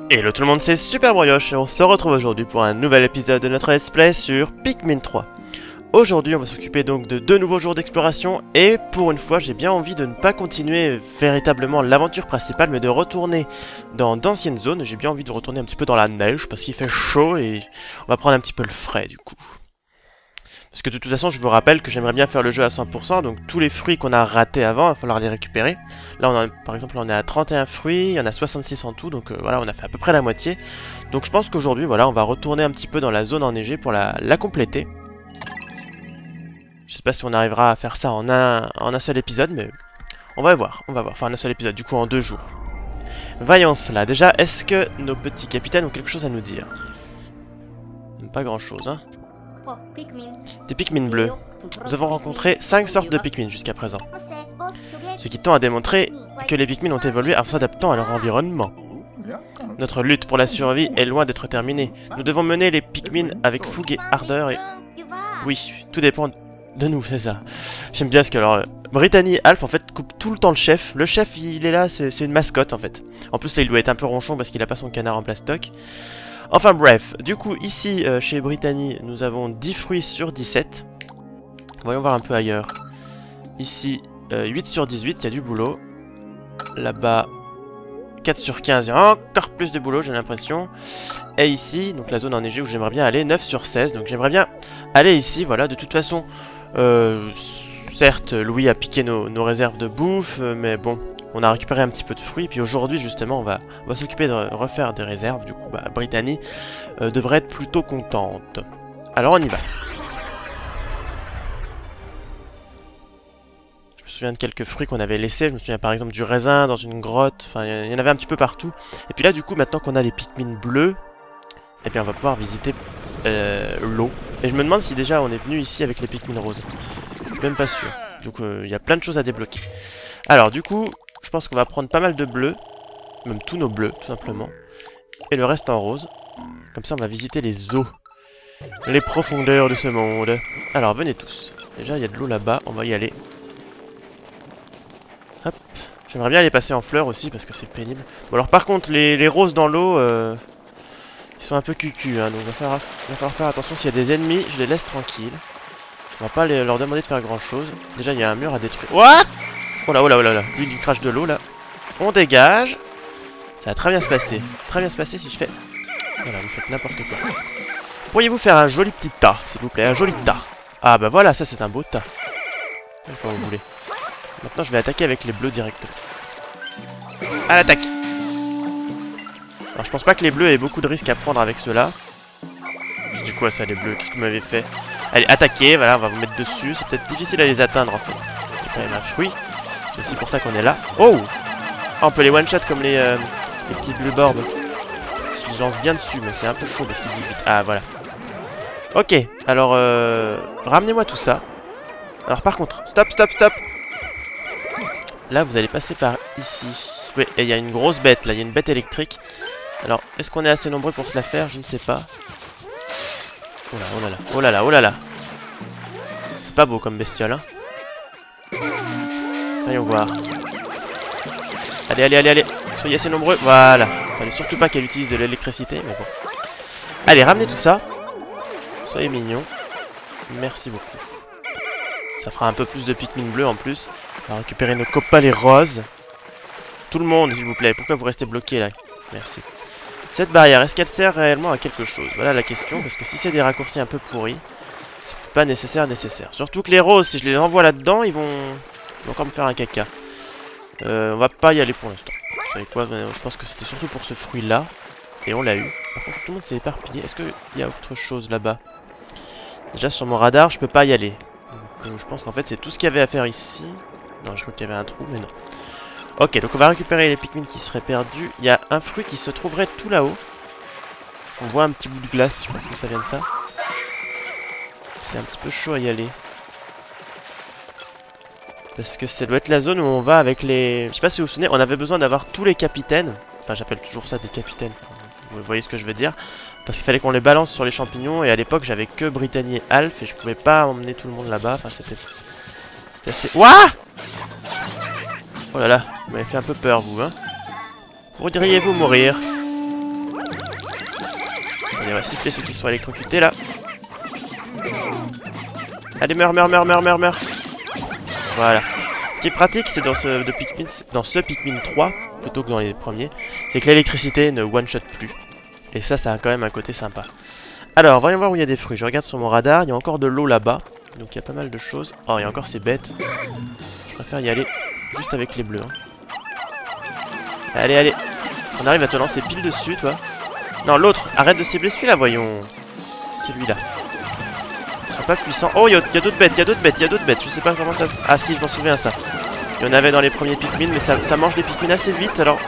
Hello tout le monde, c'est Super Brioche et on se retrouve aujourd'hui pour un nouvel épisode de notre let's play sur Pikmin 3. Aujourd'hui on va s'occuper donc de 2 nouveaux jours d'exploration et pour une fois j'ai bien envie de ne pas continuer véritablement l'aventure principale mais de retourner dans d'anciennes zones. J'ai bien envie de retourner un petit peu dans la neige parce qu'il fait chaud et on va prendre un petit peu le frais du coup. Parce que de toute façon je vous rappelle que j'aimerais bien faire le jeu à 100%, donc tous les fruits qu'on a ratés avant, il va falloir les récupérer. Là, par exemple, on est à 31 fruits, il y en a 66 en tout, donc voilà, on a fait à peu près la moitié. Donc je pense qu'aujourd'hui, voilà, on va retourner un petit peu dans la zone enneigée pour la compléter. Je sais pas si on arrivera à faire ça en un seul épisode, mais on va voir, enfin en un seul épisode, du coup en 2 jours. Voyons cela, déjà, est-ce que nos petits capitaines ont quelque chose à nous dire? Pas grand chose, hein. Des Pikmin bleus. Nous avons rencontré 5 sortes de Pikmin jusqu'à présent. Ce qui tend à démontrer que les Pikmin ont évolué en s'adaptant à leur environnement. Notre lutte pour la survie est loin d'être terminée. Nous devons mener les Pikmin avec fougue et ardeur et... Oui, tout dépend de nous, c'est ça. J'aime bien ce que... Alors, Brittany Alf, en fait, coupe tout le temps le chef. Le chef, il est là, c'est une mascotte, en fait. En plus, là, il doit être un peu ronchon parce qu'il a pas son canard en plastoc. Enfin, bref. Du coup, ici, chez Brittany, nous avons 10 fruits sur 17. Voyons voir un peu ailleurs. Ici... 8 sur 18, il y a du boulot. Là-bas, 4 sur 15, il y a encore plus de boulot, j'ai l'impression. Et ici, donc la zone enneigée où j'aimerais bien aller, 9 sur 16. Donc j'aimerais bien aller ici, voilà. De toute façon, certes, Louis a piqué nos réserves de bouffe, mais bon, on a récupéré un petit peu de fruits. Puis aujourd'hui, justement, on va s'occuper de refaire des réserves. Du coup, Brittany devrait être plutôt contente. Alors on y va. Je me souviens de quelques fruits qu'on avait laissés. Je me souviens par exemple du raisin dans une grotte. Enfin, il y en avait un petit peu partout. Et puis là, du coup, maintenant qu'on a les Pikmin bleus, eh bien, on va pouvoir visiter l'eau. Et je me demande si déjà on est venu ici avec les Pikmin roses. Je suis même pas sûr. Donc, il y a plein de choses à débloquer. Alors, du coup, je pense qu'on va prendre pas mal de bleus. Même tous nos bleus, tout simplement. Et le reste en rose. Comme ça, on va visiter les eaux. Les profondeurs de ce monde. Alors, venez tous. Déjà, il y a de l'eau là-bas. On va y aller. Hop. J'aimerais bien les passer en fleurs aussi parce que c'est pénible. Bon alors par contre les roses dans l'eau ils sont un peu cucu hein, donc il va falloir faire attention. S'il y a des ennemis je les laisse tranquilles. On va pas leur demander de faire grand chose. Déjà il y a un mur à détruire. What? Oh là oh là oh là là. Lui il crache de l'eau là. On dégage. Ça va très bien se passer. Très bien se passer si je fais... Voilà vous faites n'importe quoi. Pourriez-vous faire un joli petit tas s'il vous plaît? Un joli tas. Ah bah voilà ça c'est un beau tas. Comme vous voulez. Maintenant je vais attaquer avec les bleus directement. À l'attaque. Alors je pense pas que les bleus aient beaucoup de risques à prendre avec ceux-là. Je dis quoi ça les bleus? Qu'est-ce que vous m'avez fait? Allez attaquez, voilà on va vous mettre dessus. C'est peut-être difficile à les atteindre en fait. C'est quand même un fruit. C'est aussi pour ça qu'on est là. Oh, on peut les one-shot comme les petits Blueborb. Je les lance bien dessus mais c'est un peu chaud parce qu'ils bougent vite. Ah voilà. Ok, alors ramenez-moi tout ça. Alors par contre, stop. Là, vous allez passer par ici. Oui, et il y a une grosse bête, là. Il y a une bête électrique. Alors, est-ce qu'on est assez nombreux pour se la faire? Je ne sais pas. Oh là, oh là là, oh là là, oh là là. C'est pas beau comme bestiole, hein. Voyons voir. Allez. Soyez assez nombreux. Voilà. Fallait surtout pas qu'elle utilise de l'électricité, mais bon. Allez, ramenez tout ça. Soyez mignons. Merci beaucoup. Ça fera un peu plus de Pikmin bleus en plus. On va récupérer nos copains les roses. Tout le monde, s'il vous plaît. Pourquoi vous restez bloqué là? Merci. Cette barrière, est-ce qu'elle sert réellement à quelque chose? Voilà la question, parce que si c'est des raccourcis un peu pourris, c'est peut-être pas nécessaire. Surtout que les roses, si je les envoie là-dedans, ils vont encore me faire un caca. On va pas y aller pour l'instant. Vous savez quoi? Je pense que c'était surtout pour ce fruit-là. Et on l'a eu. Par contre, tout le monde s'est éparpillé. Est-ce qu'il y a autre chose là-bas? Déjà, sur mon radar, je peux pas y aller. Donc, je pense qu'en fait, c'est tout ce qu'il y avait à faire ici. Non, je crois qu'il y avait un trou, mais non. Ok, donc on va récupérer les Pikmin qui seraient perdus. Il y a un fruit qui se trouverait tout là-haut. On voit un petit bout de glace, je pense que ça vient de ça. C'est un petit peu chaud à y aller. Parce que ça doit être la zone où on va avec les... Je sais pas si vous vous souvenez, on avait besoin d'avoir tous les capitaines. Enfin, j'appelle toujours ça des capitaines. Vous voyez ce que je veux dire. Parce qu'il fallait qu'on les balance sur les champignons. Et à l'époque, j'avais que Brittany et Alf. Et je pouvais pas emmener tout le monde là-bas. Enfin, c'était assez... Ouah! Oh là là, vous m'avez fait un peu peur, vous, hein. Voudriez-vous mourir? Attendez, on va siffler ceux qui sont électrocutés là. Allez, meurs, meurs, meurs, meurs, meurs, meurs. Voilà. Ce qui est pratique, c'est dans ce Pikmin 3, plutôt que dans les premiers, c'est que l'électricité ne one-shot plus. Et ça a quand même un côté sympa. Alors, voyons voir où il y a des fruits. Je regarde sur mon radar, il y a encore de l'eau là-bas. Donc il y a pas mal de choses. Oh, il y a encore ces bêtes. Je préfère y aller juste avec les bleus. Hein. Allez, allez. Parce qu'on arrive à te lancer pile dessus, toi. Non, l'autre. Arrête de cibler celui-là, voyons. Celui-là. Ils sont pas puissants. Oh, il y a d'autres bêtes, il y a d'autres bêtes, il y a d'autres bêtes. Je sais pas comment ça... Ah si, je m'en souviens, ça. Il y en avait dans les premiers Pikmin, mais ça mange des Pikmin assez vite, alors...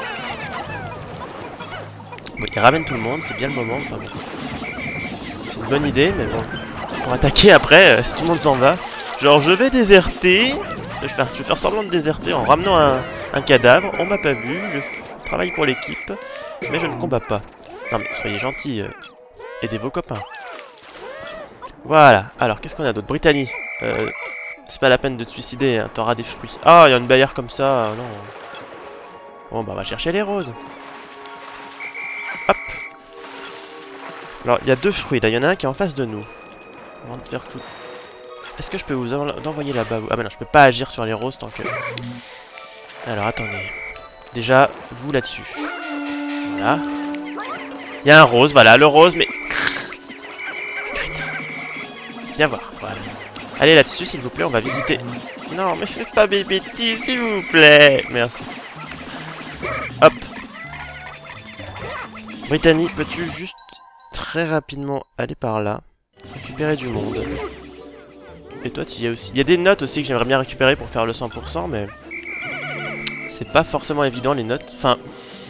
Bon, il ramène tout le monde, c'est bien le moment. Enfin, bon. C'est une bonne idée, mais bon... Pour attaquer après, si tout le monde s'en va. Genre, je vais déserter. Je vais faire semblant de déserter en ramenant un cadavre. On m'a pas vu, je travaille pour l'équipe, mais je ne combats pas. Non mais soyez gentils, aidez vos copains. Voilà, alors qu'est-ce qu'on a d'autre? Brittany, c'est pas la peine de te suicider, hein, t'auras des fruits. Ah, il y a une barrière comme ça, non. Bon bah on va chercher les roses. Hop. Alors il y a deux fruits là, il y en a un qui est en face de nous. On va te faire tout. Est-ce que je peux vous envoyer là-bas? Ah bah non, je peux pas agir sur les roses tant que... Alors attendez. Déjà, vous là-dessus. Voilà. Il y a un rose, voilà, le rose, mais... Viens voir, voilà. Allez là-dessus, s'il vous plaît, on va visiter... Non, mais faites pas mes bêtises, s'il vous plaît. Merci. Hop. Brittany, peux-tu juste très rapidement aller par là, récupérer du monde? Et toi, tu y es aussi. Il y a des notes aussi que j'aimerais bien récupérer pour faire le 100%, mais... C'est pas forcément évident, les notes. Enfin...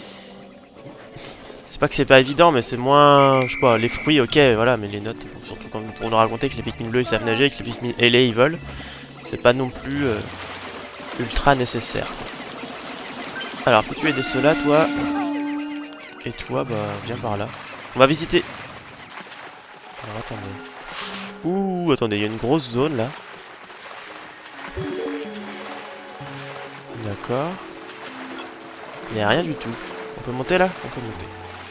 C'est pas que c'est pas évident, mais c'est moins... Je sais pas, les fruits, ok, voilà, mais les notes, surtout quand pour nous raconter que les Pikmin bleus ils savent nager et que les Pikmin ailés ils volent, c'est pas non plus ultra nécessaire. Alors, peux-tu aider ceux-là, toi? Et toi, bah, viens par là. On va visiter... Alors, attendez. Ouh, attendez, il y a une grosse zone, là. D'accord. Il n'y a rien du tout. On peut monter, là? On peut monter.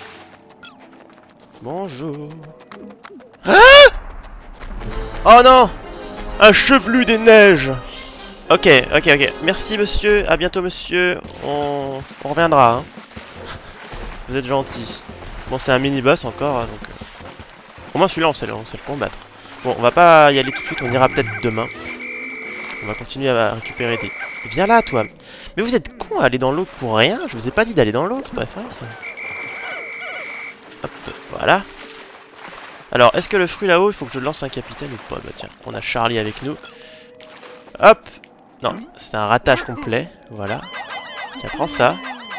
Bonjour. Ah! Oh non! Un chevelu des neiges! Ok, ok, ok. Merci, monsieur. À bientôt, monsieur. On reviendra, hein. Vous êtes gentil. Bon, c'est un mini-boss encore, hein, donc... Au moins, celui-là, on sait le combattre. Bon, on va pas y aller tout de suite. On ira peut-être demain. On va continuer à récupérer des... Viens là, toi. Mais vous êtes con à aller dans l'autre pour rien. Je vous ai pas dit d'aller dans l'autre. Bref, hein, ça... Hop, voilà. Alors, est-ce que le fruit là-haut, il faut que je lance un capitaine ou pas? Bah tiens, on a Charlie avec nous. Hop. Non, c'est un ratage complet. Voilà. Tiens, prends ça.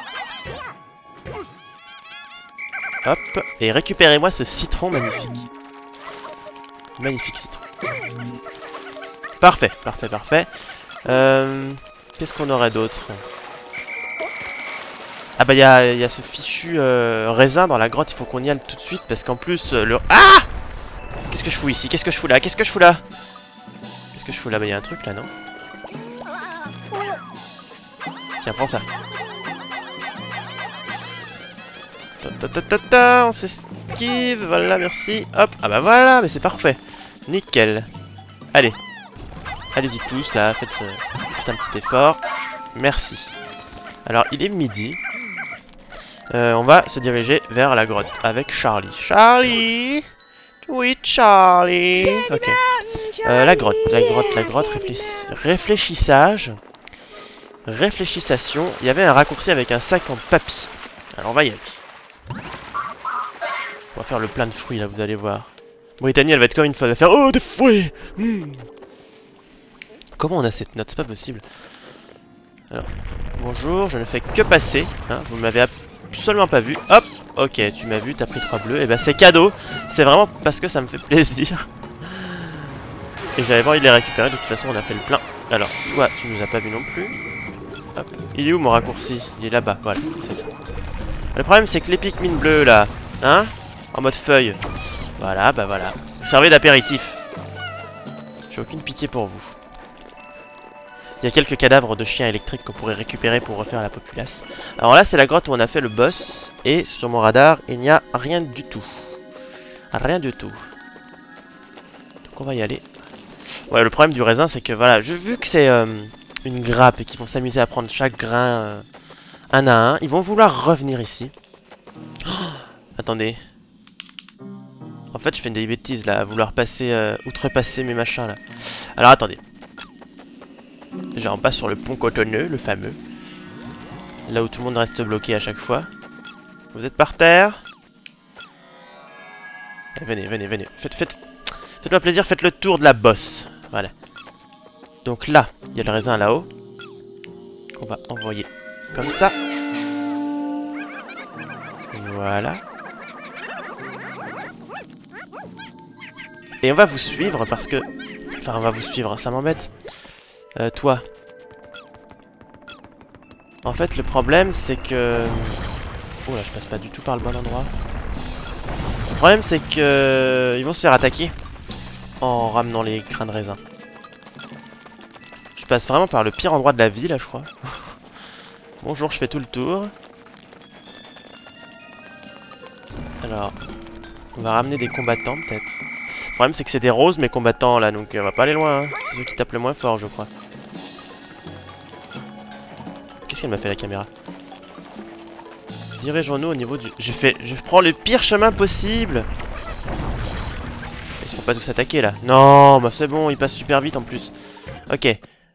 Hop. Et récupérez-moi ce citron magnifique. Magnifique citron. Parfait, parfait, parfait. Qu'est-ce qu'on aurait d'autre? Ah bah il y a ce fichu raisin dans la grotte, il faut qu'on y aille tout de suite parce qu'en plus le... Ah! Qu'est-ce que je fous ici? Qu'est-ce que je fous là? Qu'est-ce que je fous là? Qu'est-ce que je fous là? Bah il y a un truc là, non? Tiens, prends ça. On s'esquive, voilà, merci. Hop, ah bah voilà, mais c'est parfait. Nickel. Allez. Allez-y tous là, faites un petit effort. Merci. Alors il est midi. On va se diriger vers la grotte avec Charlie. Charlie! Oui, Charlie! Ok. La grotte. Réfléchissage. Réfléchissation. Il y avait un raccourci avec un sac en papier. Alors on va y aller. On va faire le plein de fruits là, vous allez voir. Brittany, elle va être comme une femme. Elle va faire oh, des fruits! Comment on a cette note? C'est pas possible. Alors, bonjour, je ne fais que passer. Hein, vous m'avez absolument pas vu. Hop, ok, tu m'as vu, t'as pris 3 bleus. Et bah c'est cadeau. C'est vraiment parce que ça me fait plaisir. Et j'avais pas envie de les récupérer. De toute façon, on a fait le plein. Alors, toi, tu nous as pas vu non plus. Hop. Il est où mon raccourci? Il est là-bas, voilà, c'est ça. Le problème, c'est que les Pikmin bleus là, hein, en mode feuille. Voilà, bah voilà. Vous servez d'apéritif. J'ai aucune pitié pour vous. Il y a quelques cadavres de chiens électriques qu'on pourrait récupérer pour refaire la populace. Alors là, c'est la grotte où on a fait le boss. Et sur mon radar, il n'y a rien du tout. Rien du tout. Donc on va y aller. Ouais, le problème du raisin, c'est que voilà, vu que c'est une grappe et qu'ils vont s'amuser à prendre chaque grain un à un, ils vont vouloir revenir ici. Oh, attendez. En fait, je fais des bêtises là, à vouloir passer, outrepasser mes machins là. Alors attendez. Déjà, on passe sur le pont cotonneux, le fameux. Là où tout le monde reste bloqué à chaque fois. Vous êtes par terre. Allez, venez, venez, venez. Faites-moi plaisir, faites le tour de la bosse. Voilà. Donc là, il y a le raisin là-haut. Qu'on va envoyer comme ça. Voilà. Et on va vous suivre parce que... Enfin, on va vous suivre, ça m'embête. Toi. En fait, le problème, c'est que... Oh là, je passe pas du tout par le bon endroit. Le problème, c'est que... Ils vont se faire attaquer en ramenant les grains de raisin. Je passe vraiment par le pire endroit de la ville, là, je crois. Bonjour, je fais tout le tour. Alors, on va ramener des combattants, peut-être. Le problème, c'est que c'est des roses, mes combattants, là, donc on va pas aller loin. Hein. C'est ceux qui tapent le moins fort, je crois. Qu'est-ce qu'elle m'a fait, la caméra? Dirigeons-nous au niveau du... Je prends le pire chemin possible. Ils se font pas tous attaquer, là. Non, bah c'est bon, ils passent super vite, en plus. Ok.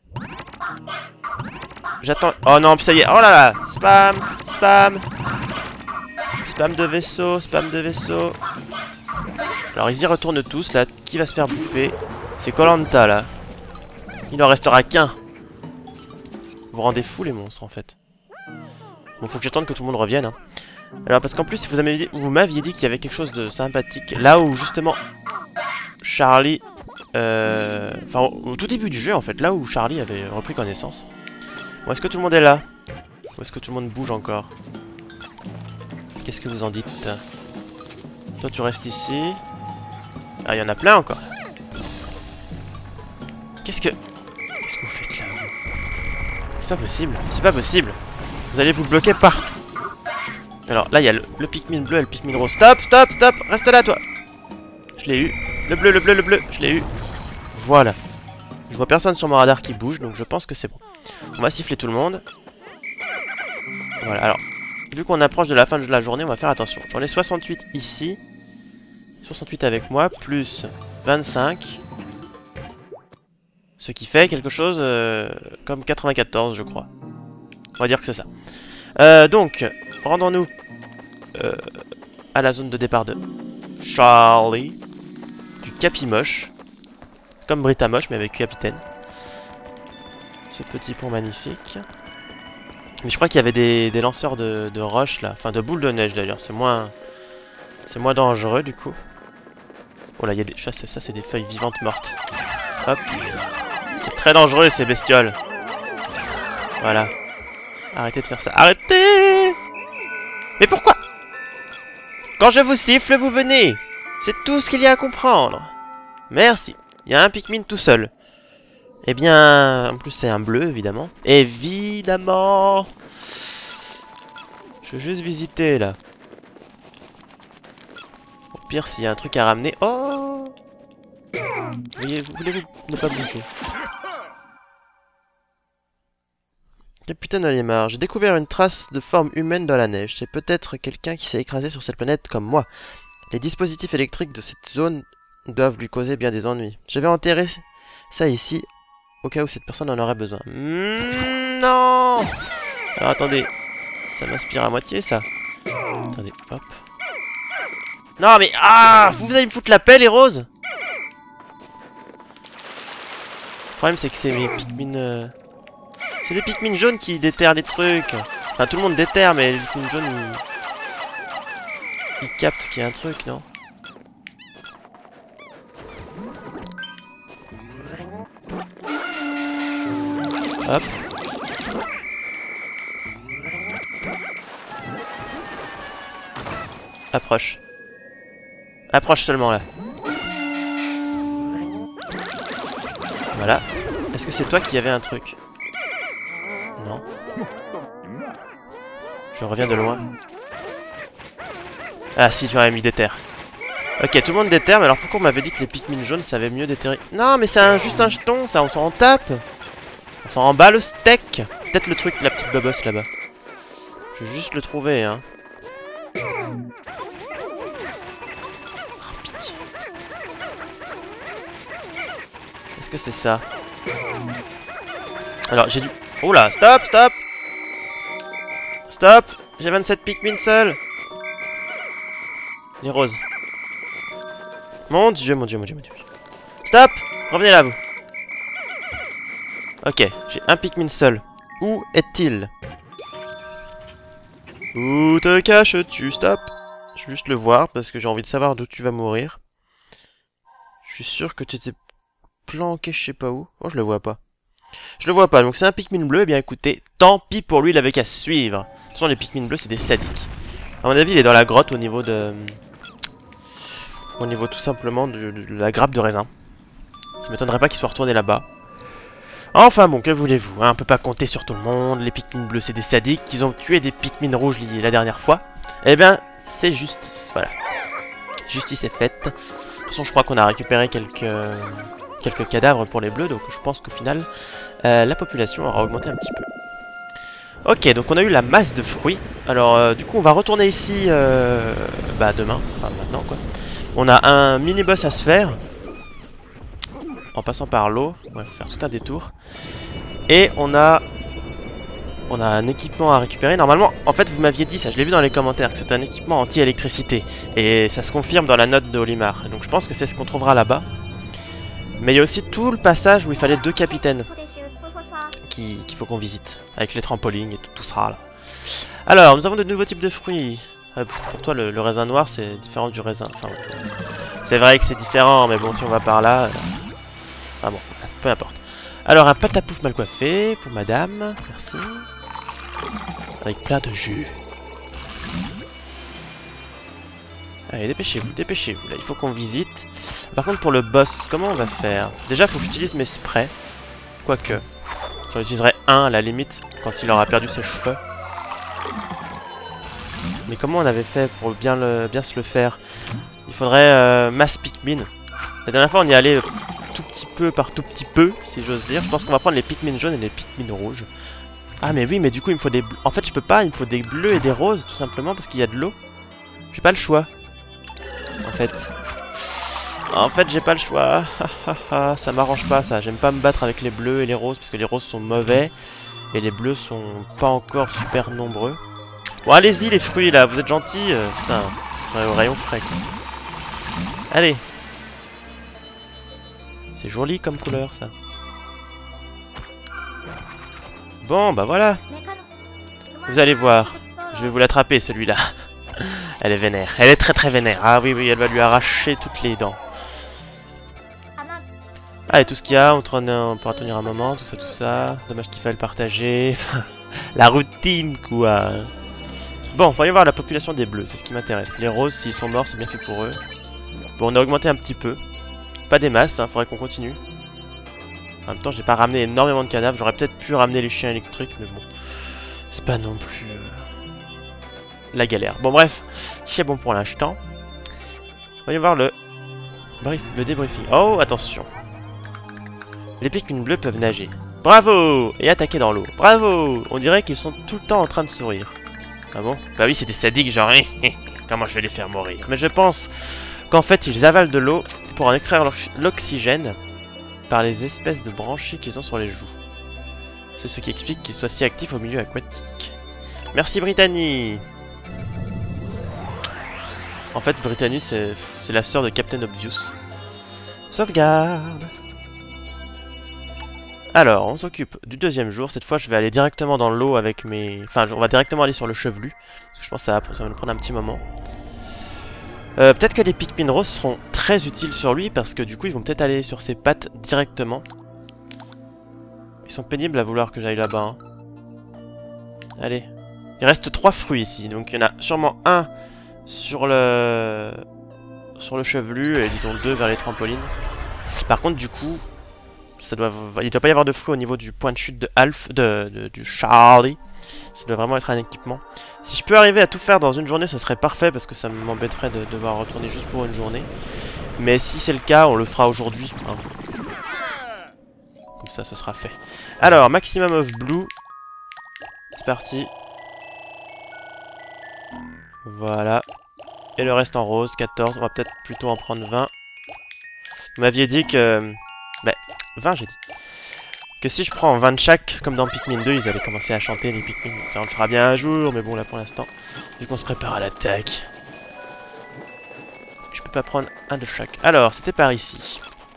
J'attends... Oh non, ça y est. Oh là là. Spam. Spam. Spam de vaisseau. Spam de vaisseau. Alors, ils y retournent tous, là. Qui va se faire bouffer? C'est Koh-Lanta, là. Il en restera qu'un. Vous rendez fous, les monstres, en fait. Bon, faut que j'attende que tout le monde revienne, hein. Alors, parce qu'en plus, vous m'aviez dit qu'il y avait quelque chose de sympathique. Là où, justement, Charlie... Enfin, au tout début du jeu, en fait. Là où Charlie avait repris connaissance. Bon, est-ce que tout le monde est là? Ou est-ce que tout le monde bouge encore? Qu'est-ce que vous en dites? Toi, tu restes ici. Ah, il y en a plein encore. Qu'est-ce que vous faites là? C'est pas possible. C'est pas possible. Vous allez vous bloquer partout. Alors, là, il y a le Pikmin bleu et le Pikmin rose. Stop, stop, stop. Reste là, toi. Je l'ai eu. Le bleu, le bleu, le bleu. Je l'ai eu. Voilà. Je vois personne sur mon radar qui bouge, donc je pense que c'est bon. On va siffler tout le monde. Voilà, alors, vu qu'on approche de la fin de la journée, on va faire attention. J'en ai 68 ici. 68 avec moi, plus 25. Ce qui fait quelque chose comme 94, je crois. On va dire que c'est ça. Donc, rendons-nous à la zone de départ de Charlie. Du Capimoche. Comme Britamoche, mais avec capitaine. Ce petit pont magnifique. Mais je crois qu'il y avait des lanceurs de roches là. Enfin, de boules de neige d'ailleurs. C'est moins dangereux du coup. Oh là, il y a des... Ça, c'est des feuilles vivantes mortes. Hop. C'est très dangereux ces bestioles. Voilà. Arrêtez de faire ça. Arrêtez! Mais pourquoi? Quand je vous siffle, vous venez. C'est tout ce qu'il y a à comprendre. Merci. Il y a un Pikmin tout seul. Eh bien, en plus c'est un bleu, évidemment. Évidemment. Je veux juste visiter, là. Au pire, s'il y a un truc à ramener... Oh! Voulez-vous ne pas bouger? Capitaine Olimar, j'ai découvert une trace de forme humaine dans la neige. C'est peut-être quelqu'un qui s'est écrasé sur cette planète comme moi. Les dispositifs électriques de cette zone doivent lui causer bien des ennuis. Je vais enterrer ça ici, au cas où cette personne en aurait besoin. Non! Alors attendez, ça m'inspire à moitié ça. Attendez, hop. Non mais, ah! Vous allez me foutre la paix les roses? Le problème c'est que c'est mes Pikmin... C'est les Pikmin jaunes qui déterrent les trucs. Enfin tout le monde déterre mais les Pikmin jaunes ils captent qu'il y a un truc, non? Hop. Approche. Approche seulement là. Voilà. Est-ce que c'est toi qui avais un truc? Non. Je reviens de loin. Ah si, tu m'avais mis des terres. Ok, tout le monde déterre, mais alors pourquoi on m'avait dit que les Pikmin jaunes ça avait mieux déterrer? Non, mais c'est juste un jeton, ça, on s'en tape. On s'en bat le steak. Peut-être le truc, la petite bobosse là-bas. Je vais juste le trouver, hein. Oh, pitié. Est-ce que c'est ça? Alors, j'ai dû... Oh là, stop, stop! Stop! J'ai 27 Pikmin seuls! Les roses. Mon dieu, mon dieu, mon dieu, mon dieu. Stop! Revenez là, vous. Ok, j'ai un Pikmin seul. Où est-il? Où te caches-tu? Stop! Je vais juste le voir parce que j'ai envie de savoir d'où tu vas mourir. Je suis sûr que tu t'es planqué je sais pas où. Oh, je le vois pas. Je le vois pas, donc c'est un Pikmin bleu. Eh bien écoutez, tant pis pour lui, il avait qu'à suivre. De toute façon, les Pikmin bleus, c'est des sadiques. À mon avis, il est dans la grotte au niveau de... Au niveau tout simplement de la grappe de raisin. Ça m'étonnerait pas qu'il soit retourné là-bas. Enfin bon, que voulez-vous, hein, on peut pas compter sur tout le monde. Les Pikmin bleus, c'est des sadiques. Ils ont tué des Pikmin rouges la dernière fois. Eh bien, c'est justice, voilà. Justice est faite. De toute façon, je crois qu'on a récupéré quelques cadavres pour les bleus. Donc je pense qu'au final, la population aura augmenté un petit peu. Ok, donc on a eu la masse de fruits. Alors, du coup, on va retourner ici demain. Enfin, maintenant, quoi. On a un mini-boss à se faire. En passant par l'eau. On va faire tout un détour. Et on a un équipement à récupérer. Normalement, en fait, vous m'aviez dit ça, je l'ai vu dans les commentaires, que c'est un équipement anti-électricité. Et ça se confirme dans la note de Olimar. Donc je pense que c'est ce qu'on trouvera là-bas. Mais il y a aussi tout le passage où il fallait 2 capitaines qu'il faut qu'on visite. Avec les trampolines et tout ça là. Alors, nous avons de nouveaux types de fruits. Pour toi, le raisin noir, c'est différent du raisin. Enfin, c'est vrai que c'est différent, mais bon, si on va par là... Ah bon, peu importe. Alors, un patapouf mal coiffé pour madame. Merci. Avec plein de jus. Allez, dépêchez-vous, dépêchez-vous. Là, il faut qu'on visite. Par contre, pour le boss, comment on va faire? Déjà, il faut que j'utilise mes sprays. Quoique, j'en utiliserai un à la limite quand il aura perdu ses cheveux. Mais comment on avait fait pour bien se le faire? Il faudrait masse Pikmin. La dernière fois, on y allait tout petit peu par tout petit peu, si j'ose dire. Je pense qu'on va prendre les Pikmin jaunes et les Pikmin rouges. Ah mais oui, mais du coup, il me faut des... En fait, je peux pas, il me faut des bleus et des roses, tout simplement, parce qu'il y a de l'eau. J'ai pas le choix. En fait, j'ai pas le choix. Ça m'arrange pas, ça. J'aime pas me battre avec les bleus et les roses, parce que les roses sont mauvais. Et les bleus sont pas encore super nombreux. Bon, allez-y, les fruits, là. Vous êtes gentils. Putain, au rayon frais, quoi. Allez. C'est joli comme couleur, ça. Bon, bah voilà. Vous allez voir. Je vais vous l'attraper, celui-là. Elle est vénère. Elle est très très vénère. Ah oui, oui, elle va lui arracher toutes les dents. Ah, et tout ce qu'il y a, on pourra tenir un moment, tout ça. Dommage qu'il faille le partager. La routine, quoi. Bon, voyons voir la population des bleus, c'est ce qui m'intéresse. Les roses, s'ils sont morts, c'est bien fait pour eux. Bon, on a augmenté un petit peu. Pas des masses, hein, faudrait qu'on continue. En même temps, j'ai pas ramené énormément de cadavres. J'aurais peut-être pu ramener les chiens électriques, mais bon. C'est pas non plus... la galère. Bon, bref. C'est bon pour l'instant. Voyons voir le débriefing. Oh, attention. Les Pikmin bleus peuvent nager. Bravo! Et attaquer dans l'eau. Bravo! On dirait qu'ils sont tout le temps en train de sourire. Ah bon? Bah oui, c'est des sadiques, genre... Comment je vais les faire mourir? Mais je pense qu'en fait, ils avalent de l'eau pour en extraire l'oxygène par les espèces de branchies qu'ils ont sur les joues. C'est ce qui explique qu'ils soient si actifs au milieu aquatique. Merci, Brittany! En fait, Brittany, c'est la sœur de Captain Obvious. Sauvegarde! Alors, on s'occupe du deuxième jour. Cette fois, je vais aller directement dans l'eau avec mes... Enfin, on va directement aller sur le chevelu. Parce que je pense que ça va nous prendre un petit moment. Peut-être que les Pikmin roses seront très utiles sur lui. Parce que du coup, ils vont peut-être aller sur ses pattes directement. Ils sont pénibles à vouloir que j'aille là-bas. Hein. Allez. Il reste 3 fruits ici. Donc, il y en a sûrement un sur le chevelu. Et disons 2 vers les trampolines. Par contre, du coup... il doit pas y avoir de fruits au niveau du point de chute de Alf, du Charlie. Ça doit vraiment être un équipement. Si je peux arriver à tout faire dans une journée, ce serait parfait parce que ça m'embêterait de devoir retourner juste pour une journée. Mais si c'est le cas, on le fera aujourd'hui. Hein. Comme ça, ce sera fait. Alors, maximum of blue. C'est parti. Voilà. Et le reste en rose, 14. On va peut-être plutôt en prendre 20. Vous m'aviez dit que... Ben, 20 j'ai dit. Que si je prends 20 de chaque, comme dans Pikmin 2, ils allaient commencer à chanter les Pikmin. Ça on le fera bien un jour, mais bon là pour l'instant, vu qu'on se prépare à l'attaque. Je peux pas prendre un de chaque. Alors, c'était par ici.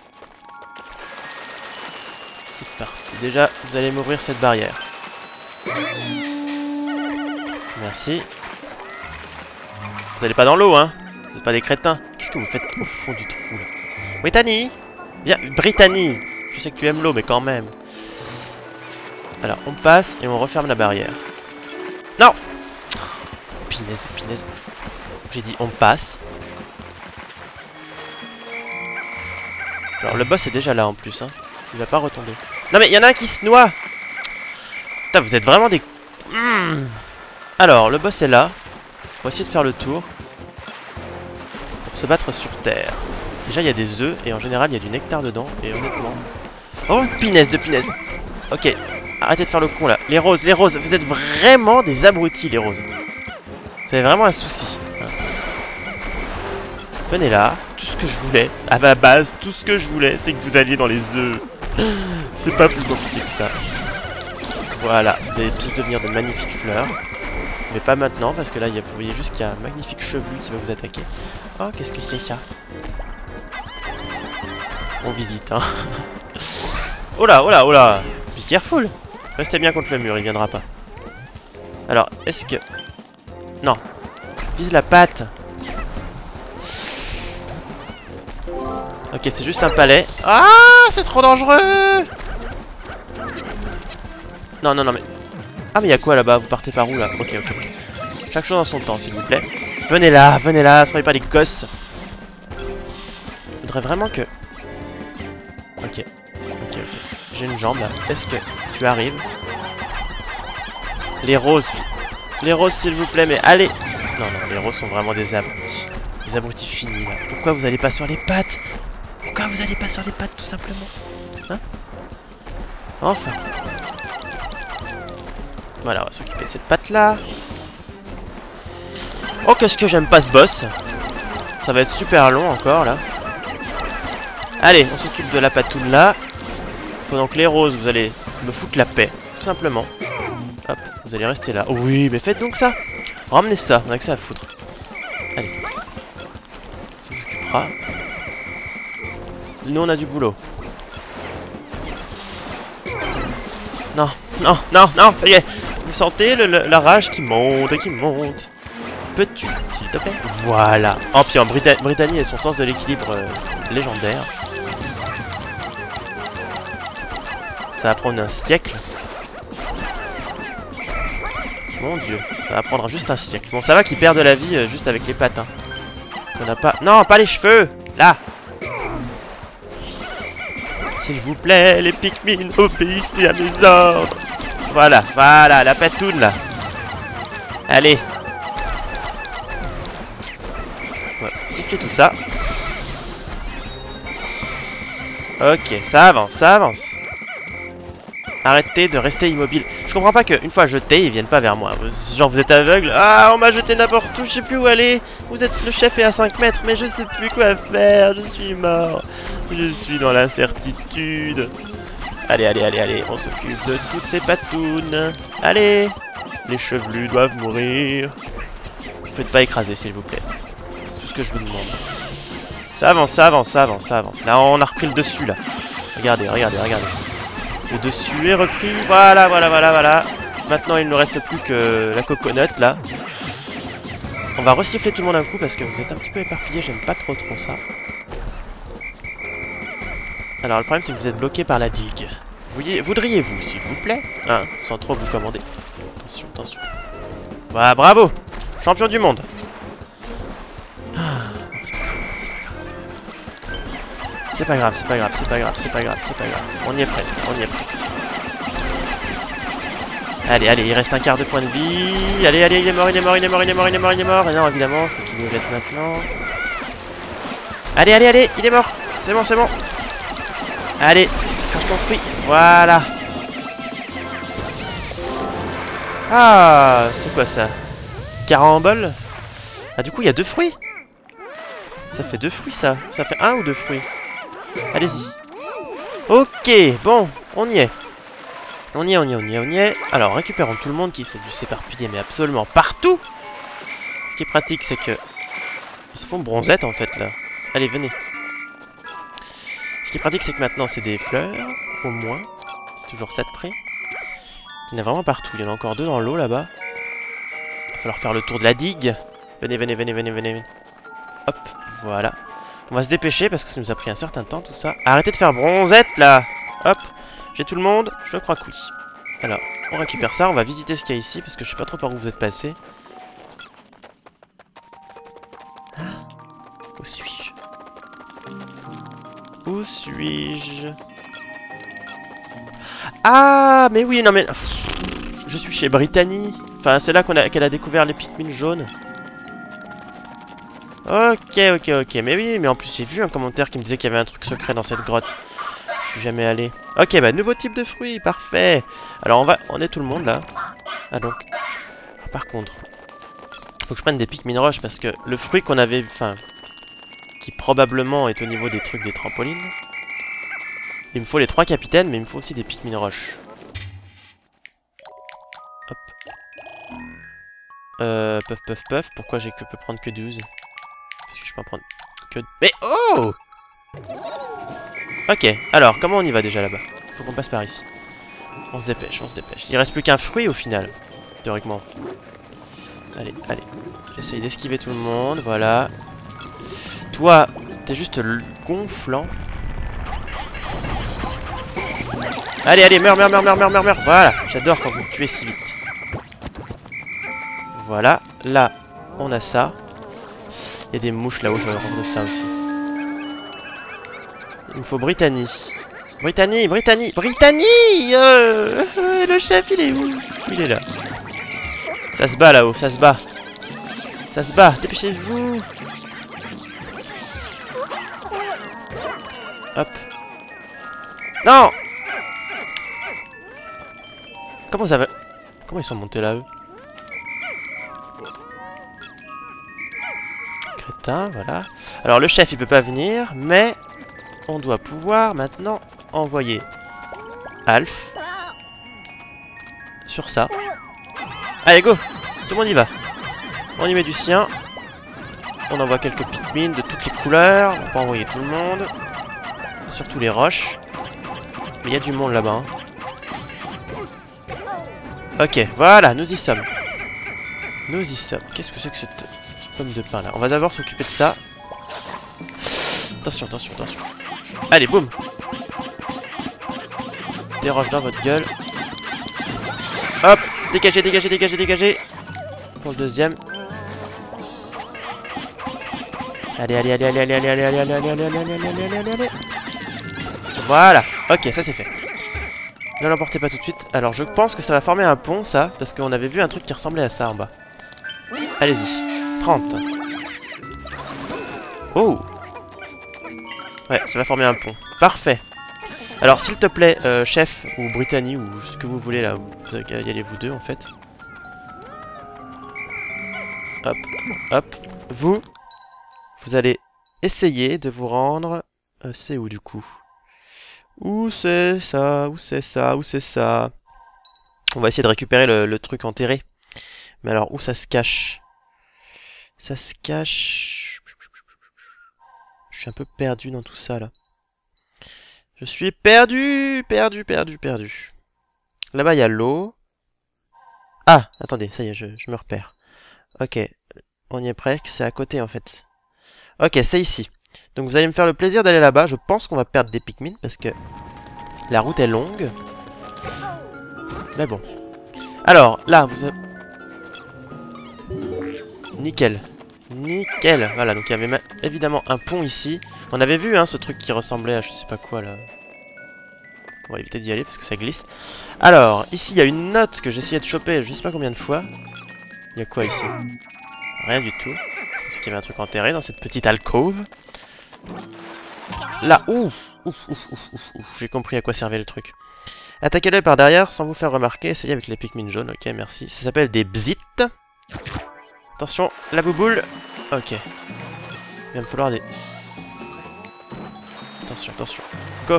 C'est parti. Déjà, vous allez m'ouvrir cette barrière. Merci. Vous allez pas dans l'eau, hein? Vous êtes pas des crétins. Qu'est-ce que vous faites au fond du trou, là? Brittany! Viens, Brittany! Je sais que tu aimes l'eau, mais quand même. Alors, on passe et on referme la barrière. Non! Pinaise de pinaise. J'ai dit on passe. Alors, le boss est déjà là en plus, hein. Il va pas retomber. Non, mais il y en a un qui se noie! Putain, vous êtes vraiment des... Alors, le boss est là. On va essayer de faire le tour. Pour se battre sur terre. Déjà, il y a des œufs et en général, il y a du nectar dedans. Et honnêtement... Oh, pinaise de pinaise! Ok. Arrêtez de faire le con là. Les roses, vous êtes vraiment des abrutis les roses. Vous avez vraiment un souci. Hein. Venez là. Tout ce que je voulais, à ma base, tout ce que je voulais, c'est que vous alliez dans les œufs. C'est pas plus compliqué que ça. Voilà, vous allez tous devenir de magnifiques fleurs. Mais pas maintenant, parce que là, vous voyez juste qu'il y a un magnifique chevelu qui va vous attaquer. Oh, qu'est-ce que c'est ça? On visite, hein. Oh là, oh là, oh là. Be careful. Restez bien contre le mur, il viendra pas. Alors, est-ce que... Non. Vise la patte. Ok, c'est juste un palais. Ah, c'est trop dangereux. Non, non, non, mais... Ah, mais il y a quoi là-bas? Vous partez par où là? Ok, ok, ok. Chaque chose en son temps, s'il vous plaît. Venez là, soyez pas des gosses. Je voudrais vraiment que... Ok, ok, ok. J'ai une jambe là. Est-ce que tu arrives? Les roses, s'il vous plaît, mais allez. Non, non, les roses sont vraiment des abrutis. Des abrutis finis là. Pourquoi vous allez pas sur les pattes? Pourquoi vous allez pas sur les pattes tout simplement? Hein? Enfin. Voilà, on va s'occuper de cette patte là. Oh, qu'est-ce que j'aime pas ce boss. Ça va être super long encore là. Allez, on s'occupe de la patoune là. Pendant que les roses, vous allez me foutre la paix. Tout simplement. Hop, vous allez rester là. Oh oui, mais faites donc ça. Ramenez ça, on a que ça à foutre. Allez. Ça s'occupera. Nous, on a du boulot. Non, non, non, non, ça y est. Vous sentez la rage qui monte et qui monte. Peux-tu, s'il te plaît? Voilà. Oh, puis en Brittany et son sens de l'équilibre légendaire. Ça va prendre un siècle. Mon dieu, ça va prendre juste un siècle. Bon, ça va qu'il perd de la vie juste avec les pattes. Hein. On n'a pas... Non, pas les cheveux. Là. S'il vous plaît, les Pikmin, obéissez à mes ordres. Voilà, voilà, la patoune là. Allez. Ouais, sifflez tout ça. Ok, ça avance, ça avance. Arrêtez de rester immobile. Je comprends pas qu'une fois jeté, ils viennent pas vers moi. Genre vous êtes aveugle. Ah, on m'a jeté n'importe où, je sais plus où aller. Vous êtes le chef est à 5 mètres, mais je sais plus quoi faire. Je suis mort. Je suis dans l'incertitude. Allez, allez, allez, allez. On s'occupe de toutes ces patounes. Allez. Les chevelus doivent mourir. Vous faites pas écraser, s'il vous plaît. C'est tout ce que je vous demande. Ça avance, ça avance, ça avance, ça avance. Là, on a repris le dessus, là. Regardez, regardez, regardez. Le dessus est repris. Voilà, voilà, voilà, voilà. Maintenant, il ne reste plus que la coconut, là. On va resiffler tout le monde un coup parce que vous êtes un petit peu éparpillés. J'aime pas trop ça. Alors, le problème, c'est que vous êtes bloqué par la digue. Voudriez-vous, s'il vous plaît, hein, sans trop vous commander. Attention, attention. Voilà, bravo. Champion du monde. C'est pas grave, c'est pas grave, c'est pas grave, c'est pas grave, c'est pas grave. On y est presque, on y est presque. Allez, allez, il reste un quart de point de vie. Allez, allez, il est mort, il est mort, il est mort, il est mort, il est mort, il est mort. Et non, évidemment, faut qu'il nous jette maintenant. Allez, allez, allez, il est mort. C'est bon, c'est bon. Allez, crache ton fruit. Voilà. Ah, c'est quoi ça? Carambole. Ah, du coup, il y a 2 fruits. Ça fait 2 fruits, ça. Ça fait 1 ou 2 fruits? Allez-y. Ok, bon, on y est. On y est, on y est, on y est, on y est. Alors, récupérons tout le monde qui s'est dû s'éparpiller, mais absolument partout. Ce qui est pratique, c'est que... Ils se font bronzette, en fait, là. Allez, venez. Ce qui est pratique, c'est que maintenant, c'est des fleurs, au moins. C'est toujours ça de près. Il y en a vraiment partout. Il y en a encore 2 dans l'eau, là-bas. Il va falloir faire le tour de la digue. Venez, venez, venez, venez, venez. Hop, voilà. On va se dépêcher, parce que ça nous a pris un certain temps, tout ça. Arrêtez de faire bronzette, là. Hop. J'ai tout le monde? Je crois que oui. Alors, on récupère ça, on va visiter ce qu'il y a ici, parce que je sais pas trop par où vous êtes passé. Ah, où suis-je? Où suis-je? Ah, mais oui, non mais... Je suis chez Brittany. Enfin, c'est là qu'elle a découvert les Pikmin jaunes. Ok, ok, ok. Mais oui, mais en plus j'ai vu un commentaire qui me disait qu'il y avait un truc secret dans cette grotte. Je suis jamais allé. Ok, bah nouveau type de fruit, parfait. Alors on est tout le monde là. Ah donc, par contre, faut que je prenne des Pikmin roches parce que le fruit qu'on avait, enfin, qui probablement est au niveau des trucs des trampolines. Il me faut les 3 capitaines, mais il me faut aussi des Pikmin roches. Hop. Puff, puff, puff. Pourquoi peux prendre que 12? Parce que je peux en prendre que... Mais oh! Ok, alors, comment on y va déjà là-bas? Faut qu'on passe par ici. On se dépêche, on se dépêche. Il reste plus qu'un fruit au final, théoriquement. Allez, allez. J'essaye d'esquiver tout le monde, voilà. Toi, t'es juste gonflant. Allez, allez, meurs, meurs, meurs, meurs, meurs, meurs, meurs. Voilà, j'adore quand vous me tuez si vite. Voilà, là, on a ça. Il y a des mouches là-haut, je vais rendre ça aussi. Il me faut Brittany. Brittany, Brittany, Brittany le chef, il est où? Il est là. Ça se bat là-haut, ça se bat. Ça se bat, dépêchez-vous. Hop. Non! Comment ça va? Comment ils sont montés là, eux? Crétin, voilà. Alors le chef, il peut pas venir, mais... On doit pouvoir maintenant envoyer Alf sur ça. Allez, go! Tout le monde y va. On y met du sien. On envoie quelques Pikmin de toutes les couleurs. On peut envoyer tout le monde. Surtout les roches. Mais il y a du monde là-bas. Hein. Ok, voilà, nous y sommes. Nous y sommes. Qu'est-ce que c'est que cette pomme de pain là? On va d'abord s'occuper de ça. Attention, attention, attention. Allez, boum! Des roches dans votre gueule. Hop! Dégagez, dégagez, dégagez, dégagez! Pour le deuxième. Allez, allez, allez, allez, allez, allez, allez, allez, allez, allez, allez, allez, allez, allez, allez, allez. Voilà! Ok, ça c'est fait. Ne l'emportez pas tout de suite. Alors, je pense que ça va former un pont, ça, parce qu'on avait vu un truc qui ressemblait à ça en bas. Allez-y. 30. Oh! Ouais, ça va former un pont. Parfait. Alors, s'il te plaît, chef, ou Brittany, ou ce que vous voulez, là, vous y allez vous deux, en fait. Hop, hop. Vous allez essayer de vous rendre... c'est où, du coup? Où c'est ça? Où c'est ça? Où c'est ça? On va essayer de récupérer le truc enterré. Mais alors, où ça se cache? Ça se cache... Je suis un peu perdu dans tout ça, là. Je suis perdu, perdu, perdu, perdu. Là-bas, il y a l'eau. Ah, attendez, ça y est, je me repère. Ok, on y est presque, c'est à côté, en fait. Ok, c'est ici. Donc vous allez me faire le plaisir d'aller là-bas. Je pense qu'on va perdre des Pikmin, parce que la route est longue. Mais bon. Alors, là, vous... Nickel. Nickel. Voilà, donc il y avait évidemment un pont ici. On avait vu, hein, ce truc qui ressemblait à je sais pas quoi, là. On va éviter d'y aller parce que ça glisse. Alors, ici il y a une note que j'ai essayé de choper je sais pas combien de fois. Il y a quoi ici? Rien du tout. Je pensais qu'il y avait un truc enterré dans cette petite alcôve. Là, ouf, j'ai compris à quoi servait le truc. Attaquez-le par derrière sans vous faire remarquer. Essayez avec les Pikmin jaunes. Ok, merci. Ça s'appelle des bzits. Attention, la bouboule. Ok. Il va me falloir des... Attention, attention. Go.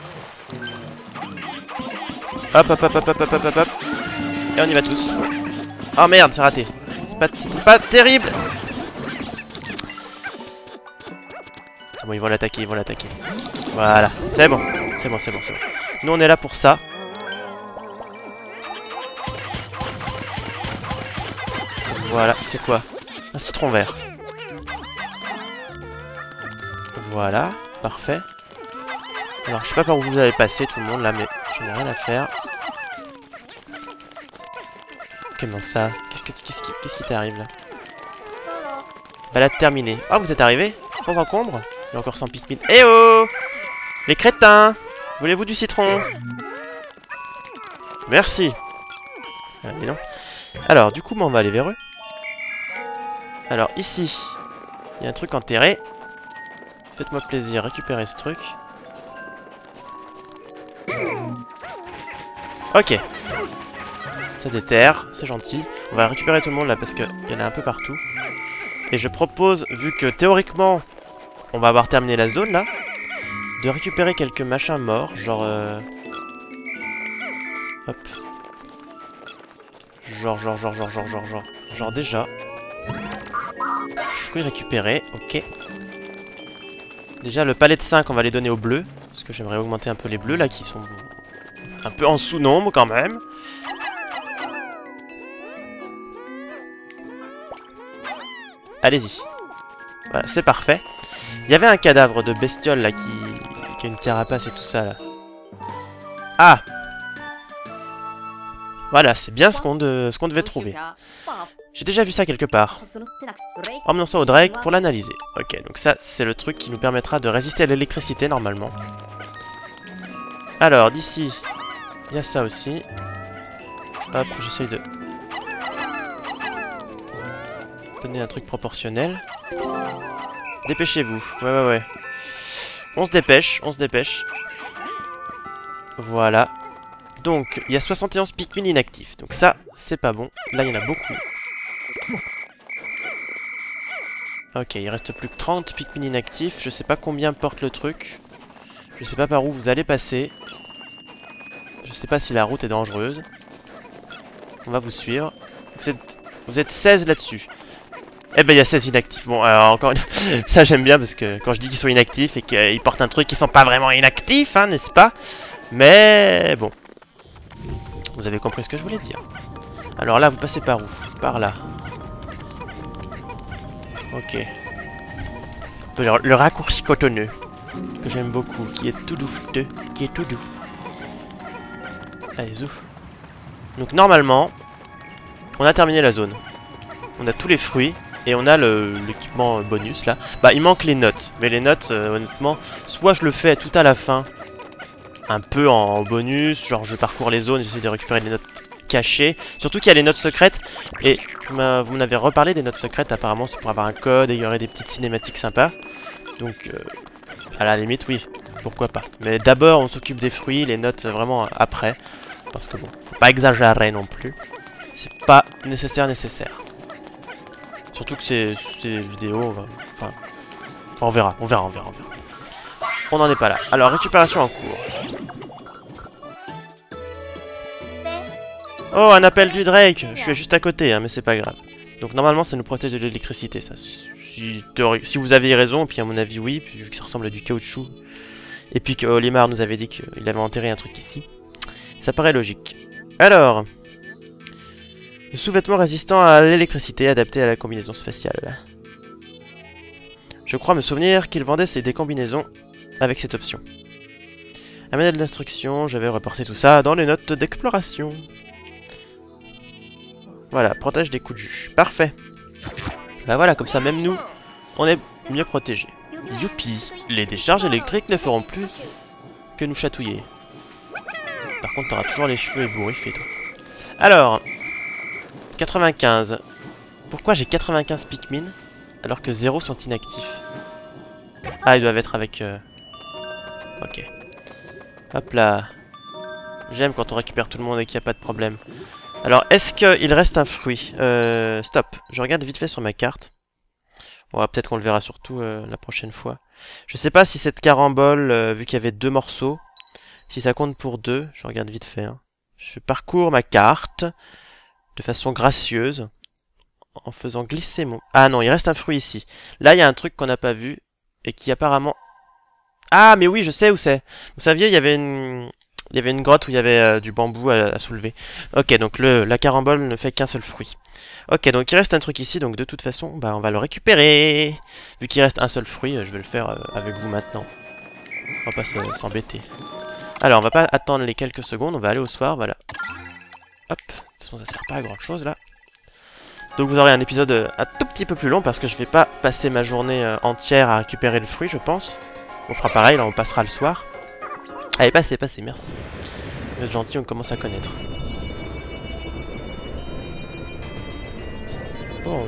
Hop, hop, hop, hop, hop, hop, hop, hop. Et on y va tous. Oh merde, c'est raté. C'est pas terrible. C'est bon, ils vont l'attaquer, ils vont l'attaquer. Voilà, c'est bon. C'est bon, c'est bon, c'est bon. Nous, on est là pour ça. Voilà, c'est quoi? Un citron vert. Voilà, parfait. Alors, je sais pas par où vous allez passer, tout le monde, là, mais j'en ai rien à faire. Comment ça? Qu'est-ce qui t'arrive, là? Balade terminée. Ah, vous êtes arrivé? Sans encombre? Et encore sans Pikmin. Eh oh! Les crétins! Voulez-vous du citron? Merci. Ah, mais non. Alors, du coup, on va aller vers eux. Alors, ici, il y a un truc enterré. Faites-moi plaisir, récupérez ce truc. Ok. Ça déterre, c'est gentil. On va récupérer tout le monde là parce qu'il y en a un peu partout. Et je propose, vu que théoriquement, on va avoir terminé la zone là, de récupérer quelques machins morts, genre... Hop. Genre déjà. Fruits récupérés, ok. Déjà le palais de 5 on va les donner aux bleus. Parce que j'aimerais augmenter un peu les bleus là qui sont un peu en sous-nombre quand même. Allez-y. Voilà, c'est parfait. Il y avait un cadavre de bestiole là qui a une carapace et tout ça là. Ah! Voilà, c'est bien ce qu'on devait trouver. J'ai déjà vu ça quelque part. Emmenons ça au Drake pour l'analyser. Ok, donc ça, c'est le truc qui nous permettra de résister à l'électricité, normalement. Alors, d'ici, il y a ça aussi. Hop, j'essaye de... donner un truc proportionnel. Dépêchez-vous. Ouais. On se dépêche, Voilà. Donc, il y a 71 Pikmin inactifs. Donc ça, c'est pas bon. Là, il y en a beaucoup. Ok, il reste plus que 30 Pikmin inactifs. Je sais pas combien porte le truc. Je sais pas par où vous allez passer. Je sais pas si la route est dangereuse. On va vous suivre. Vous êtes 16 là-dessus. Eh ben, il y a 16 inactifs. Bon, alors encore une... ça, j'aime bien parce que quand je dis qu'ils sont inactifs et qu'ils portent un truc, ils sont pas vraiment inactifs, hein, n'est-ce pas? Mais bon. Vous avez compris ce que je voulais dire. Alors là, vous passez par où? Par là. Ok. Le raccourci cotonneux. Que j'aime beaucoup. Qui est tout douteux. Qui est tout doux. Allez, zouf. Donc normalement, on a terminé la zone. On a tous les fruits. Et on a l'équipement bonus là. Bah, il manque les notes. Mais les notes, honnêtement, soit je le fais tout à la fin. Un peu en bonus, genre je parcours les zones, j'essaie de récupérer les notes cachées. Surtout qu'il y a les notes secrètes. Et vous m'avez reparlé des notes secrètes, apparemment c'est pour avoir un code et il y aurait des petites cinématiques sympas. Donc à la limite oui, pourquoi pas. Mais d'abord on s'occupe des fruits, les notes vraiment après. Parce que bon, faut pas exagérer non plus. C'est pas nécessaire. Surtout que ces vidéos, enfin on verra. On n'en est pas là. Alors récupération en cours. Oh, un appel du Drake. Je suis juste à côté, hein, mais c'est pas grave. Donc normalement, ça nous protège de l'électricité, ça. Si vous avez raison, puis à mon avis, oui, puis ça ressemble à du caoutchouc. Et puis que Olimar nous avait dit qu'il avait enterré un truc ici. Ça paraît logique. Alors... le sous-vêtement résistant à l'électricité, adapté à la combinaison spatiale. Je crois me souvenir qu'il vendait des combinaisons avec cette option. Un manuel d'instruction, j'avais reporté tout ça dans les notes d'exploration. Voilà, protège des coups de jus. Parfait. Bah voilà, comme ça, même nous, on est mieux protégés. Youpi, les décharges électriques ne feront plus que nous chatouiller. Par contre, t'auras toujours les cheveux ébouriffés, toi. Alors, 95. Pourquoi j'ai 95 Pikmin alors que 0 sont inactifs? Ah, ils doivent être avec... Ok. Hop là. J'aime quand on récupère tout le monde et qu'il n'y a pas de problème. Alors, est-ce qu'il reste un fruit? Stop. Je regarde vite fait sur ma carte. Bon, peut-être qu'on le verra surtout la prochaine fois. Je sais pas si cette carambole, vu qu'il y avait 2 morceaux, si ça compte pour 2. Je regarde vite fait. Hein. Je parcours ma carte de façon gracieuse en faisant glisser mon... Ah non, il reste un fruit ici. Là, il y a un truc qu'on n'a pas vu et qui apparemment... Ah, mais oui, je sais où c'est. Vous saviez, il y avait une grotte où il y avait du bambou à soulever. Ok, donc la carambole ne fait qu'un seul fruit. Ok, donc il reste un truc ici, donc de toute façon, bah, on va le récupérer. Vu qu'il reste un seul fruit, je vais le faire avec vous maintenant. On va pas s'embêter. Alors, on va pas attendre les quelques secondes, on va aller au soir, voilà. Hop, de toute façon, ça sert pas à grand chose là. Donc vous aurez un épisode un tout petit peu plus long parce que je vais pas passer ma journée entière à récupérer le fruit, je pense. On fera pareil, là on passera le soir. Allez, passez, merci. Vous êtes gentil, on commence à connaître. Bon.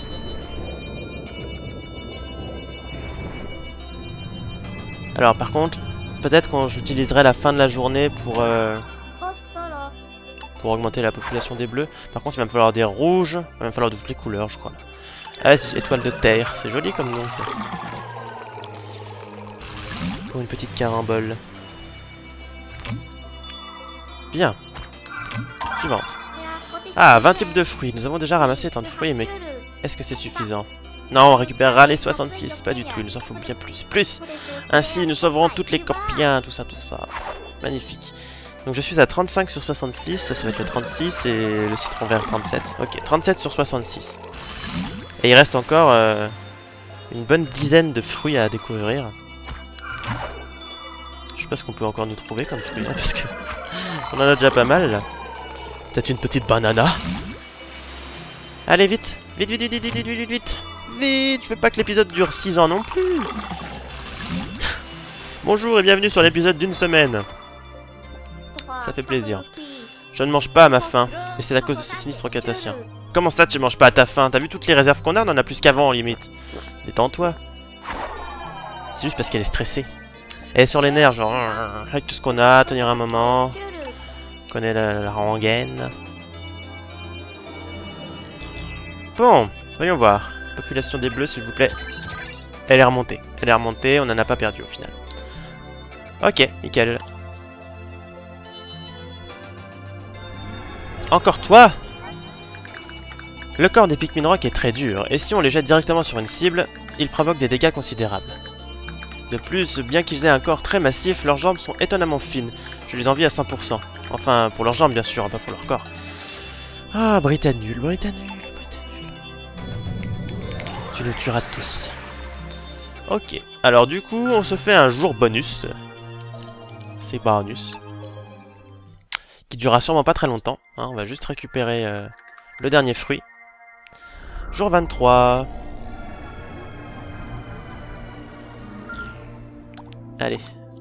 Alors par contre, peut-être qu'on j'utiliserai la fin de la journée pour augmenter la population des bleus. Par contre, il va me falloir des rouges, il va me falloir de toutes les couleurs, je crois. Vas-y, étoile de terre, c'est joli comme nom ça. Pour une petite carambole. Bien. Suivante. Ah, 20 types de fruits. Nous avons déjà ramassé tant de fruits, mais est-ce que c'est suffisant? Non, on récupérera les 66. Pas du tout, il nous en faut bien plus. Plus. Ainsi, nous sauverons toutes les corpiens, tout ça. Magnifique. Donc je suis à 35 sur 66, ça va être le 36 et le citron vert 37. Ok, 37 sur 66. Et il reste encore une bonne dizaine de fruits à découvrir. Je sais pas ce qu'on peut encore nous trouver comme fruits, hein, parce que on en a déjà pas mal là. Peut-être une petite banana. Allez vite, vite. Je veux pas que l'épisode dure 6 ans non plus. Bonjour et bienvenue sur l'épisode d'une semaine. Ça fait plaisir. Je ne mange pas à ma faim, et c'est à cause de ce sinistre catassien. Comment ça tu manges pas à ta faim? T'as vu toutes les réserves qu'on a? On en a plus qu'avant, limite. Détends-toi. C'est juste parce qu'elle est stressée. Elle est sur les nerfs, genre... Avec tout ce qu'on a, tenir un moment... On connaît la rengaine. Bon, voyons voir. Population des bleus, s'il vous plaît. Elle est remontée. On n'en a pas perdu au final. Ok, nickel. Encore toi? Le corps des Pikmin Rock est très dur, et si on les jette directement sur une cible, ils provoquent des dégâts considérables. De plus, bien qu'ils aient un corps très massif, leurs jambes sont étonnamment fines. Je les envie à 100%. Enfin, pour leurs jambes bien sûr, pas pour leur corps. Ah, Britanul. Tu nous tueras tous. Ok, alors du coup, on se fait un jour bonus. C'est bonus. Qui durera sûrement pas très longtemps. Hein, on va juste récupérer le dernier fruit. Jour 23. Allez.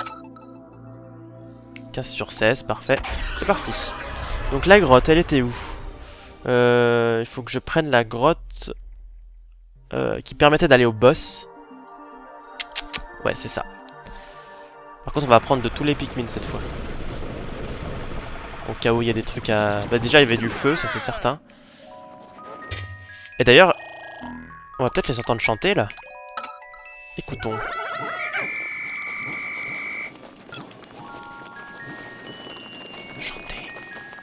15 sur 16, parfait. C'est parti. Donc la grotte, elle était où? Il faut que je prenne la grotte qui permettait d'aller au boss. Ouais, c'est ça. Par contre, on va prendre de tous les Pikmin cette fois. Au cas où il y a des trucs à... Bah déjà, il y avait du feu, ça c'est certain. Et d'ailleurs, on va peut-être les entendre chanter, là. Écoutons. Chanter.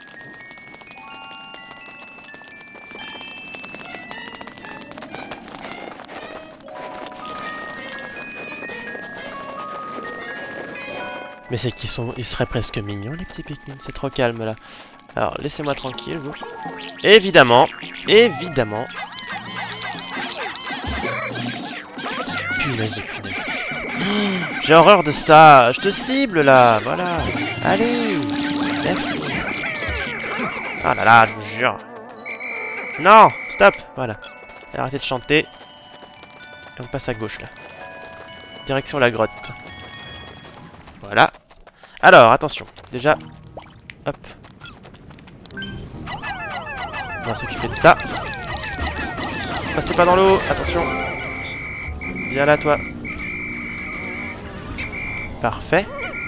Mais c'est qu'ils sont... Ils seraient presque mignons, les petits Pikmin. C'est trop calme, là. Alors, laissez-moi tranquille, vous. Évidemment. Punaise de punaise. J'ai horreur de ça. Je te cible, là. Voilà. Allez. Merci. Ah là là, je vous jure. Non. Stop. Voilà. Arrêtez de chanter. Et on passe à gauche, là. Direction la grotte. Voilà. Alors, attention. Déjà, Hop. On va s'occuper de ça. Passez pas dans l'eau, attention. Viens là, toi. Parfait.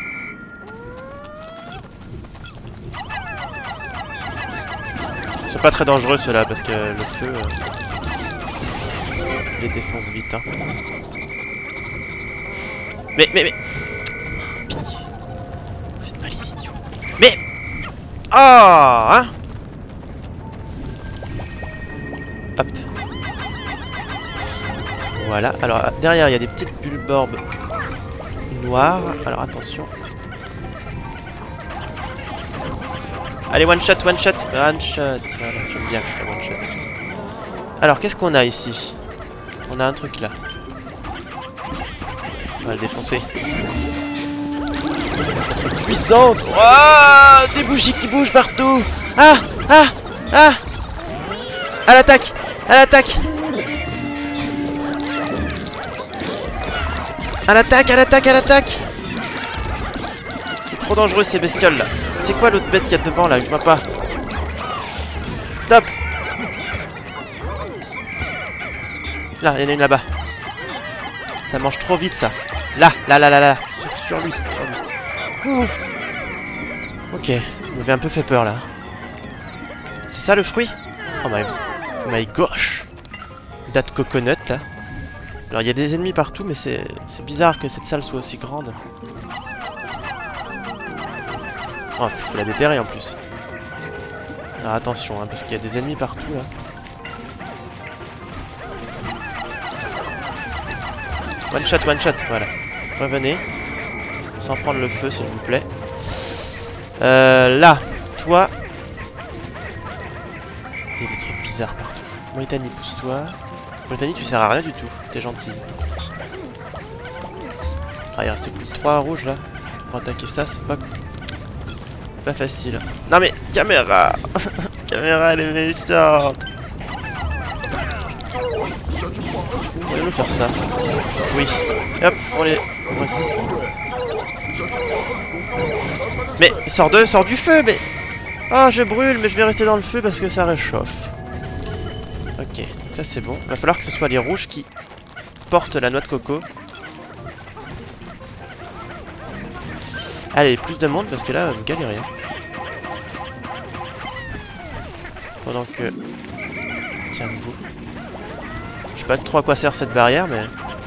Ils sont pas très dangereux ceux-là parce que le feu les défonce vite. Hein. Mais. Pitié. Faites pas les idiots. Mais. Ah, hein. Hop. Voilà. Alors derrière il y a des petites bulles d'orbe noires. Alors attention. Allez, one shot, one shot, one shot. Voilà, j'aime bien que ça one shot. Alors, qu'est-ce qu'on a ici? On a un truc là. On va le défoncer. Puissante! Oh, des bougies qui bougent partout! Ah! Ah! Ah! À l'attaque! À l'attaque! À l'attaque! À l'attaque! À l'attaque! C'est trop dangereux ces bestioles là. C'est quoi l'autre bête qu'il y a devant là? Je vois pas. Stop! Là, il y en a une là-bas. Ça mange trop vite ça. Là. Sur lui. Ouh. Ok, il m'avait un peu fait peur là. C'est ça le fruit? Oh my gosh. Date coconut là. Alors il y a des ennemis partout mais c'est bizarre que cette salle soit aussi grande. Oh, faut la déterrer en plus. Alors attention, hein, parce qu'il y a des ennemis partout là. One shot, voilà. Revenez. Sans prendre le feu, s'il vous plaît. Là, toi. Il y a des trucs bizarres partout. Moritani, pousse-toi. Moritani, tu sers à rien du tout. T'es gentil. Ah, il reste plus que 3 rouges là. Pour attaquer ça, c'est pas facile. Non mais, caméra. Caméra, elle est méchante. Pourriez-nous faire ça? Oui. Hop, on les... Voici. Mais, sors du feu, mais... Oh, je brûle, mais je vais rester dans le feu parce que ça réchauffe. Ok, ça c'est bon. Il va falloir que ce soit les rouges qui portent la noix de coco. Allez, plus de monde parce que là, vous galérez. Pendant que... Tiens-vous. Je sais pas trop à quoi sert cette barrière, mais...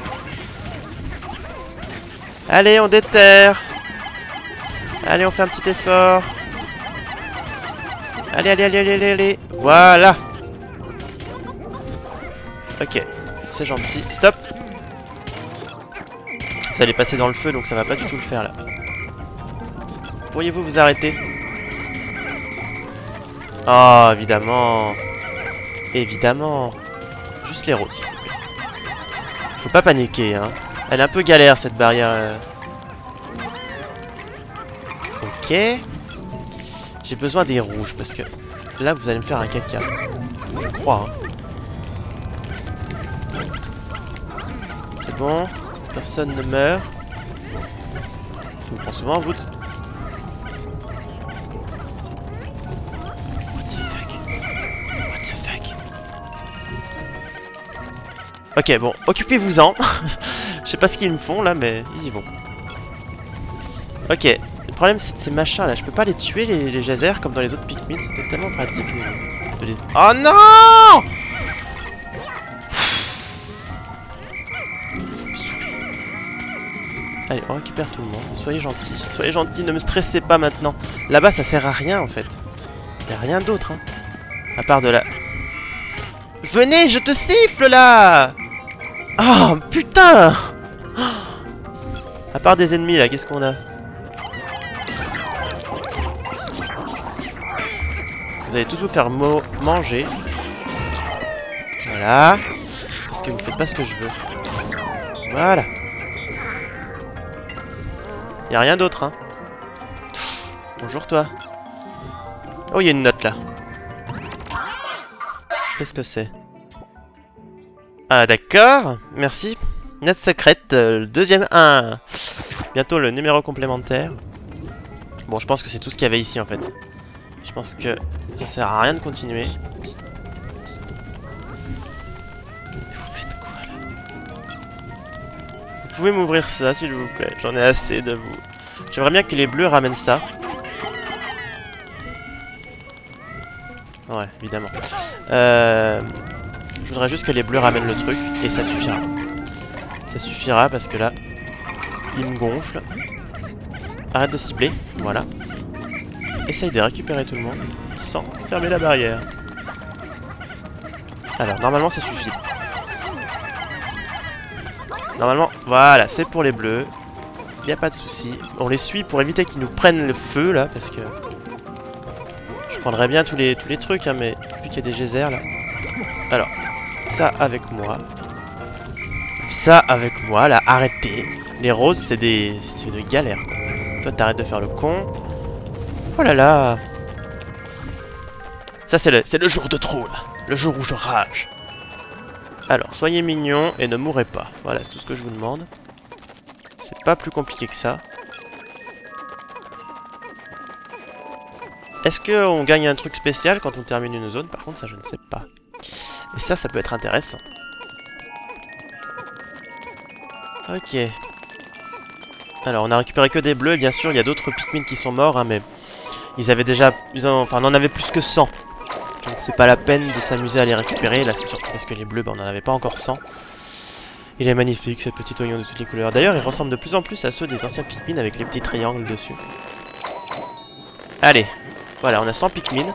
Allez, on déterre. Allez, on fait un petit effort. Allez. Voilà. Ok, c'est gentil. Stop. Vous allez passer dans le feu, donc ça va pas du tout le faire, là. Pourriez-vous vous arrêter? Oh, évidemment. Évidemment. Juste les roses, s'il vous plaît. Faut pas paniquer, hein. Elle est un peu galère, cette barrière. Ok. J'ai besoin des rouges, parce que là, vous allez me faire un caca. Je crois, hein. C'est bon. Personne ne meurt. Ça vous prend souvent, vous? Ok, bon, occupez-vous-en. Je sais pas ce qu'ils me font là, mais ils y vont. Ok, le problème c'est de ces machins là. Je peux pas les tuer, les geysers, comme dans les autres Pikmin. C'était tellement pratique de les... Oh non! Allez, on récupère tout le monde. Soyez gentils, ne me stressez pas maintenant. Là-bas, ça sert à rien en fait. Y a rien d'autre, hein. À part de la... Venez, je te siffle là! Oh putain! À part des ennemis là, qu'est-ce qu'on a? Vous allez tous vous faire manger. Voilà. Parce que vous faites pas ce que je veux. Voilà. Y a rien d'autre, hein. Bonjour toi. Oh, il y a une note là. Qu'est-ce que c'est? Ah d'accord, merci. Note secrète, deuxième 1. Bientôt le numéro complémentaire. Bon, je pense que c'est tout ce qu'il y avait ici en fait. Je pense que ça sert à rien de continuer. Vous faites quoi là? Vous pouvez m'ouvrir ça s'il vous plaît, j'en ai assez de vous. J'aimerais bien que les bleus ramènent ça. Ouais, évidemment. Je voudrais juste que les bleus ramènent le truc et ça suffira. Ça suffira parce que là, il me gonfle. Arrête de cibler, voilà. Essaye de récupérer tout le monde sans fermer la barrière. Alors, normalement ça suffit. Normalement, voilà, c'est pour les bleus. Il n'y a pas de souci. On les suit pour éviter qu'ils nous prennent le feu là, parce que... Je prendrais bien tous les trucs, hein, mais vu qu'il y a des geysers là. Alors, ça avec moi. Ça avec moi, là, arrêtez. Les roses, c'est une galère, quoi. Toi, t'arrêtes de faire le con. Oh là là. Ça, c'est le jour de trop, là. Le jour où je rage. Alors, soyez mignons et ne mourrez pas. Voilà, c'est tout ce que je vous demande. C'est pas plus compliqué que ça. Est-ce qu'on gagne un truc spécial quand on termine une zone? Par contre, ça, je ne sais pas. Et ça peut être intéressant. Ok. Alors, on a récupéré que des bleus. Bien sûr, il y a d'autres Pikmin qui sont morts, hein, mais... Ils avaient déjà... Enfin, on en avait plus que 100. Donc, c'est pas la peine de s'amuser à les récupérer. Là, c'est surtout parce que les bleus, bah, on en avait pas encore 100. Il est magnifique, ce petit oignon de toutes les couleurs. D'ailleurs, il ressemble de plus en plus à ceux des anciens Pikmin avec les petits triangles dessus. Allez. Voilà, on a 100 Pikmin.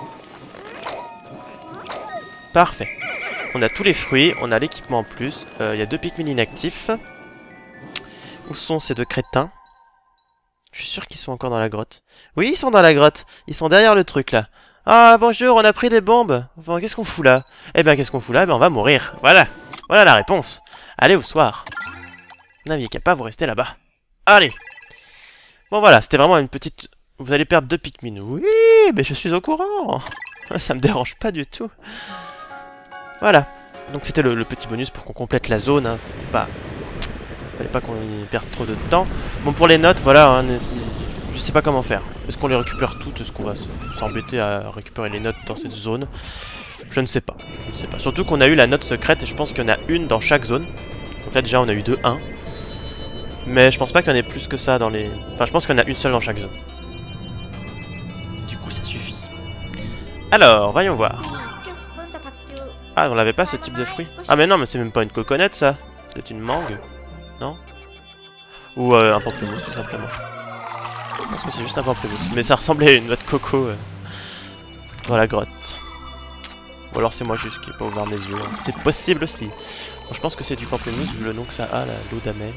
Parfait. On a tous les fruits, on a l'équipement en plus. Il y a 2 Pikmin inactifs. Où sont ces 2 crétins? Je suis sûr qu'ils sont encore dans la grotte. Oui, ils sont dans la grotte. Ils sont derrière le truc, là. Ah, bonjour, on a pris des bombes. Enfin, qu'est-ce qu'on fout là? Eh bien, qu'est-ce qu'on fout là? Eh bien, on va mourir. Voilà. Voilà la réponse. Allez, au soir. Vous n'aviez qu'à pas vous rester là-bas. Allez. Bon, voilà, c'était vraiment une petite... Vous allez perdre 2 Pikmin. Oui, mais je suis au courant. Ça me dérange pas du tout. Voilà. Donc, c'était le petit bonus pour qu'on complète la zone. Hein. C'était pas... Fallait pas qu'on y perde trop de temps. Bon, pour les notes, voilà, hein, je sais pas comment faire. Est-ce qu'on les récupère toutes? Est-ce qu'on va s'embêter à récupérer les notes dans cette zone? Je ne sais pas. Je ne sais pas. Surtout qu'on a eu la note secrète et je pense qu'il y en a une dans chaque zone. Donc là, déjà, on a eu 2-1. Mais je pense pas qu'il y en ait plus que ça dans les... Enfin, je pense qu'il y en a une seule dans chaque zone. Du coup, ça suffit. Alors, voyons voir. Ah, on l'avait pas, ce type de fruit? Ah, mais non, mais c'est même pas une coconut, ça. C'est une mangue. Non? Ou un pamplemousse tout simplement. Je pense que c'est juste un pamplemousse. Mais ça ressemblait à une noix de coco dans la grotte. Ou alors c'est moi juste qui n'ai pas ouvert mes yeux. Hein. C'est possible aussi. Bon, je pense que c'est du pamplemousse vu le nom que ça a, l'eau d'amel.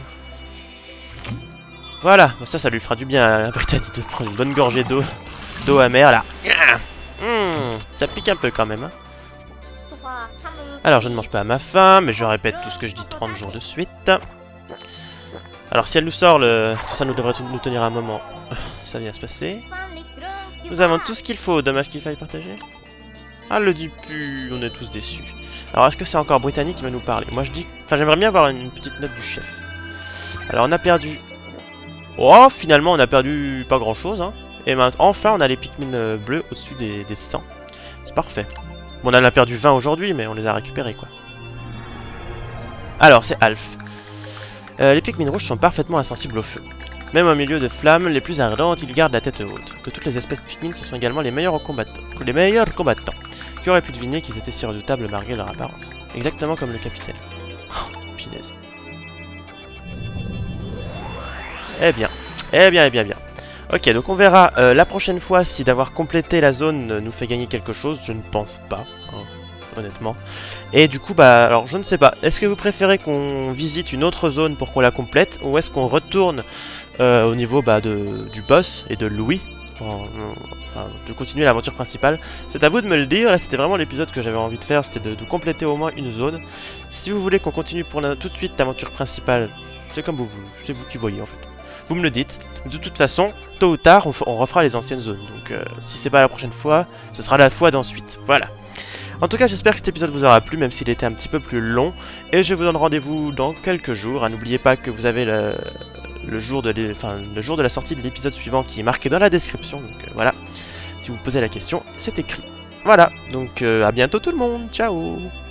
Voilà, ça lui fera du bien à Brittany de prendre une bonne gorgée d'eau amère là. Ça pique un peu quand même. Hein. Alors je ne mange pas à ma faim, mais je répète tout ce que je dis 30 jours de suite. Alors si elle nous sort tout ça nous devrait nous tenir un moment. Ça vient se passer. Nous avons tout ce qu'il faut, dommage qu'il faille partager. Ah le dit plus, on est tous déçus. Alors est-ce que c'est encore Brittany qui va nous parler? Moi je dis... Enfin j'aimerais bien avoir une petite note du chef. Alors on a perdu... Oh finalement on a perdu pas grand chose hein. Et maintenant enfin on a les Pikmin bleus au-dessus des 100. C'est parfait. Bon on en a perdu 20 aujourd'hui mais on les a récupérés quoi. Alors c'est Alf. Les Pikmin rouges sont parfaitement insensibles au feu. Même au milieu de flammes les plus ardentes, ils gardent la tête haute. De toutes les espèces Pikmin, ce sont également les meilleurs combattants. Qui auraient pu deviner qu'ils étaient si redoutables malgré leur apparence. Exactement comme le capitaine. Oh, punaise. Eh bien. Ok, donc on verra la prochaine fois si d'avoir complété la zone nous fait gagner quelque chose. Je ne pense pas, hein, honnêtement. Et du coup, bah, alors je ne sais pas. Est-ce que vous préférez qu'on visite une autre zone pour qu'on la complète? Ou est-ce qu'on retourne au niveau du boss et de Louis enfin, de continuer l'aventure principale? C'est à vous de me le dire. Là, c'était vraiment l'épisode que j'avais envie de faire. C'était de compléter au moins une zone. Si vous voulez qu'on continue pour tout de suite l'aventure principale, c'est comme vous voulez. C'est vous qui voyez en fait. Vous me le dites. De toute façon, tôt ou tard, on refera les anciennes zones. Donc, si c'est pas la prochaine fois, ce sera la fois d'ensuite. Voilà. En tout cas, j'espère que cet épisode vous aura plu, même s'il était un petit peu plus long. Et je vous donne rendez-vous dans quelques jours. N'oubliez pas que vous avez le jour de la sortie de l'épisode suivant qui est marqué dans la description. Donc voilà, si vous posez la question, c'est écrit. Voilà, donc à bientôt tout le monde, ciao.